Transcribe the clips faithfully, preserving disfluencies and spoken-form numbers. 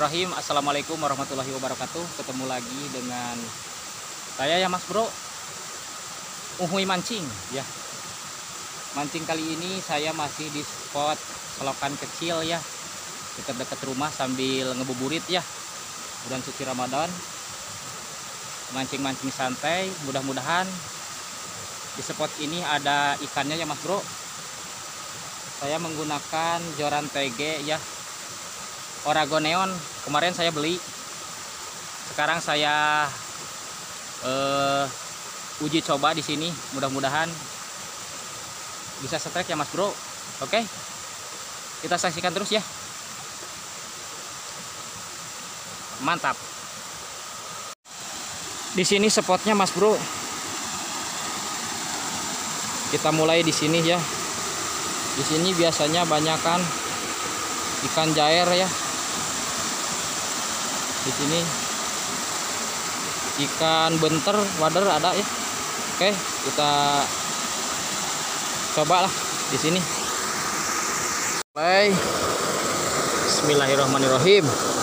Bismillahirrahmanirrahim. Assalamualaikum warahmatullahi wabarakatuh. Ketemu lagi dengan saya ya Mas Bro, Uhuy mancing ya. Mancing kali ini saya masih di spot selokan kecil ya, dekat-dekat rumah sambil ngebuburit ya. Bulan suci Ramadan, mancing-mancing santai. Mudah-mudahan di spot ini ada ikannya ya Mas Bro. Saya menggunakan joran T G ya, Oragoneon. Kemarin saya beli, sekarang saya uh, uji coba di sini. Mudah-mudahan bisa strike ya Mas Bro. Oke, kita saksikan terus ya. Mantap. Di sini spotnya Mas Bro. Kita mulai di sini ya. Di sini biasanya banyak kan ikan jair ya. Di sini ikan benter, wader ada ya. Oke, kita coba lah di sini. Baik. Bismillahirrahmanirrahim.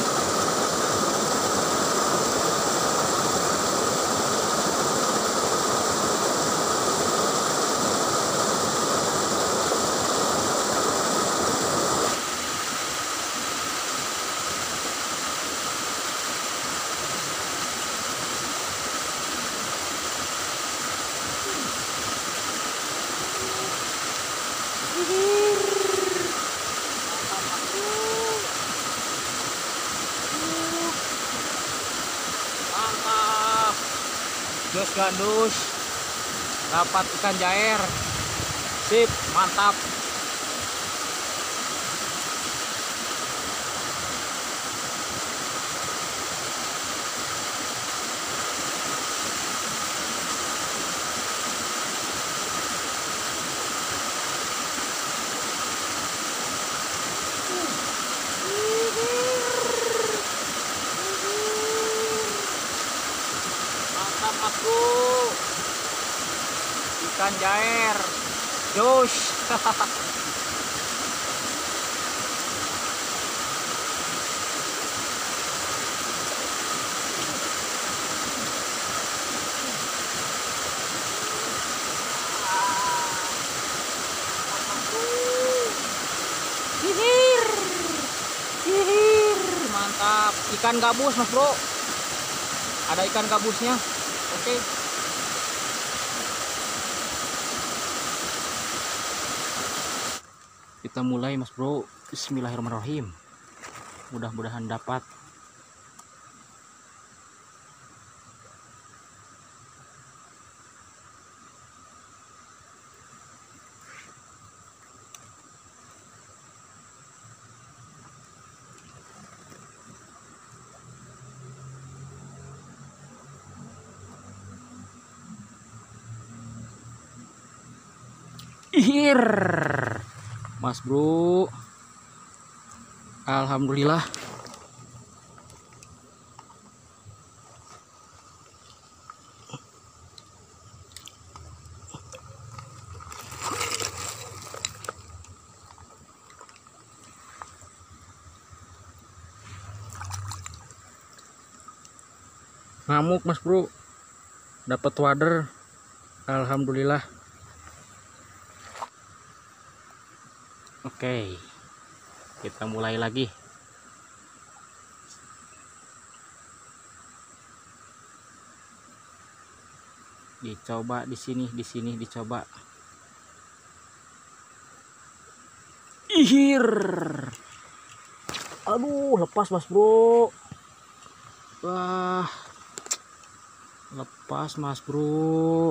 Mantap, jos gandus, dapat ikan jair, sip, mantap. Mas Bro, ikan jair, jos. Hihir, hihir, mantap. Ikan gabus Mas Bro, ada ikan gabusnya. Oke, kita mulai Mas Bro. Bismillahirrahmanirrahim. Mudah-mudahan dapat. Ihir, Mas Bro, alhamdulillah. Ngamuk Mas Bro, dapat wader, alhamdulillah. Oke, kita mulai lagi. Dicoba di sini, di sini dicoba. Ihir. Aduh, lepas Mas Bro. Wah. Lepas Mas Bro.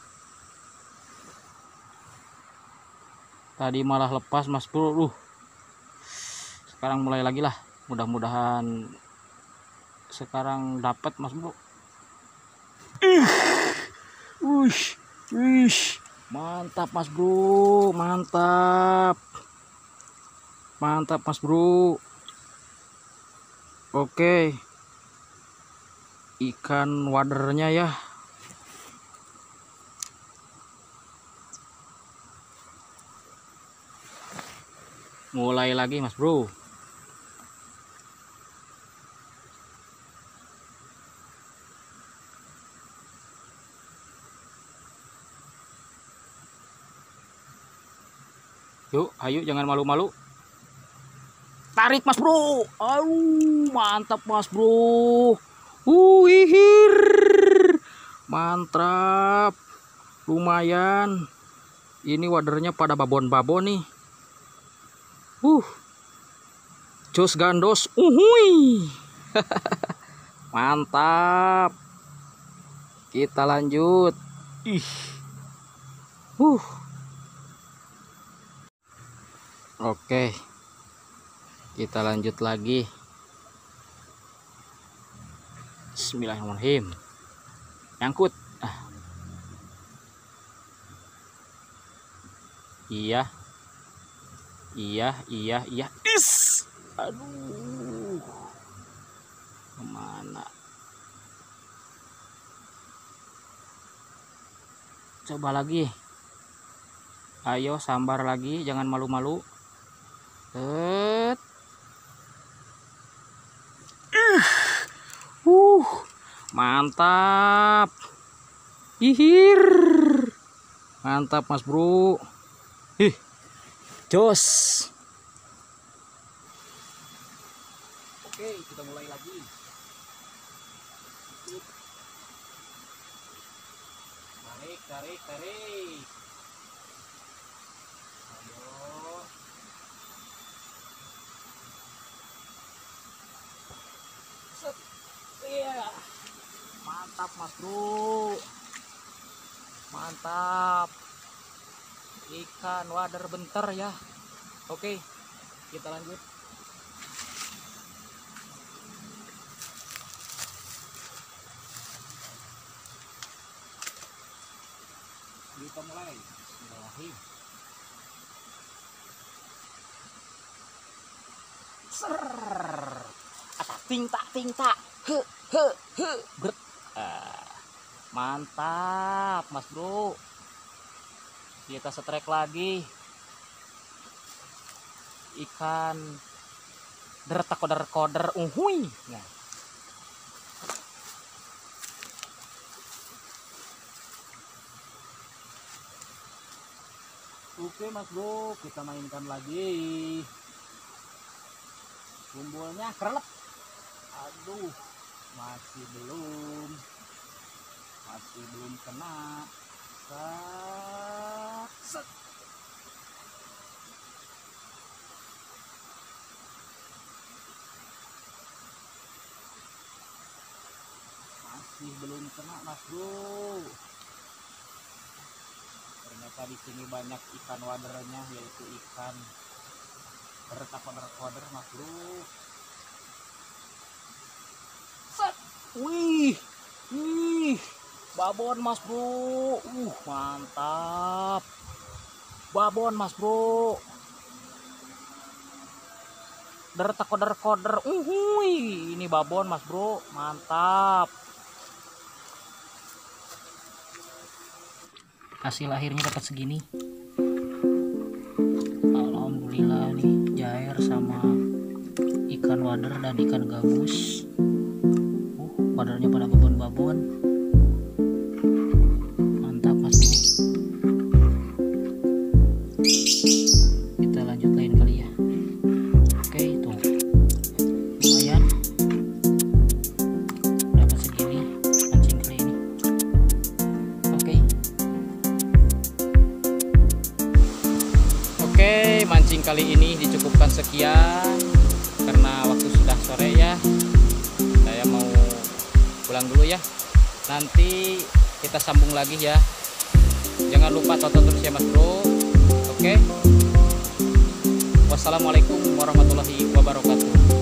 Tadi malah lepas Mas Bro. Uh. Sekarang mulai lagi lah. Mudah-mudahan sekarang dapat Mas Bro. Ih. Uish. Uish. Mantap Mas Bro. Mantap. Mantap Mas Bro. Oke. Ikan wadernya ya. Mulai lagi Mas Bro. Yuk, ayo jangan malu-malu. Tarik Mas Bro. Aduh, mantap Mas Bro. Uh, ihir. Mantap. Lumayan. Ini wadernya pada babon-babon nih. Uh. Jos gandos. Uhui. Mantap. Kita lanjut. Ih. Uh. Oke. Kita lanjut lagi. Bismillahirrahmanirrahim. Nyangkut. Ah. Iya. Iya, iya, iya. Is. Aduh. Kemana? Coba lagi. Ayo sambar lagi, jangan malu-malu. Set. Uh, mantap. Ihir. Mantap Mas Bro. Ih. Jos. Oke, kita mulai lagi. Tarik, tarik, tarik. Ayo. Set. Iya. Mantap Mas Bro. Mantap. Ikan wader bentar ya. Oke, kita lanjut. Kita mulai. Bismillahirrahmanirrahim. Ser. Atak ting tak ting tak. He he he. Ber. Ah. Mantap, Mas Bro. Kita setrek lagi. Ikan dertak koder koder. Uhui. Nah. Oke Mas Bro, kita mainkan lagi. Bumbunya kerelep. Aduh, masih belum. Masih belum kena. Set. Masih belum kena Mas Bro. Ternyata di sini banyak ikan wadernya, yaitu ikan berkoder-koder Mas Bro. Set. Wih, wih, babon Mas Bro. Uh, mantap. Babon Mas Bro. Dertak-koder-koder. Uhui, ini babon Mas Bro. Mantap. Hasil akhirnya dapat segini. Alhamdulillah nih, jair sama ikan wader dan ikan gabus. Uh, wadernya pada babon-babon. Mantap Mas Bro. Kita lanjut lain kali ya. Oke, itu lumayan dapat segini mancing kali ini. Oke. Oke, mancing kali ini dicukupkan sekian karena waktu sudah sore ya. Saya mau pulang dulu ya. Nanti kita sambung lagi ya. Jangan lupa tonton terus ya Mas Bro. Oke. Wassalamualaikum warahmatullahi wabarakatuh.